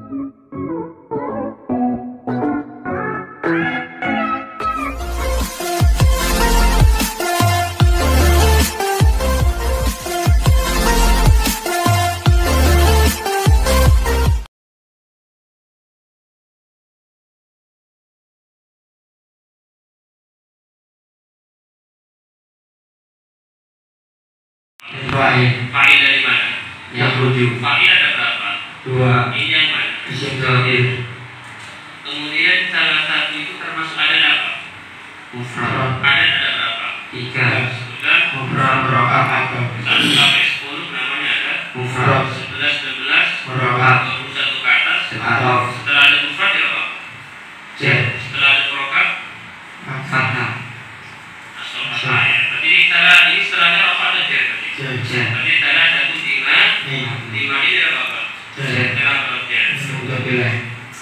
Fa'il dari mana? Yang 7. Fa'il ada berapa? 2. Ini yang mana? Isim terakhir. Kemudian salah satu itu termasuk ada apa? Mufrad. Ada berapa? 3. Sudah. Mufrad murokkab atau 1 sampai 10 namanya ada mufrad. 11, 12, Murokkab 21 ke atas. atau Setelah ada mufrad ya apa? jar. Setelah ada murokkab Fathah. asal fathah ya. Berarti ini setelahnya apa ada jar tadi? Jar. Berarti tanda satu lima ini ada apa? Jar. Kenapa jar? Sudah bilang.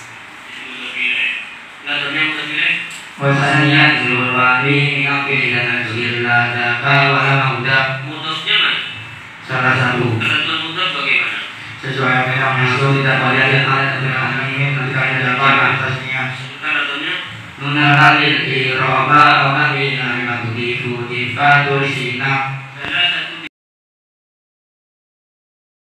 Latarnya mutabilih. Wasanya zulwani ngapil dan illa daka wala mauda. Mutusnya mana? Salah satu. Ketentuan mutus bagaimana? Sesuai apa yang masuk tidak boleh ada alat atau angin ketika ada dapat atasnya. Sebutkan latarnya. Nunalil iroba wa mahina matudifu tifatul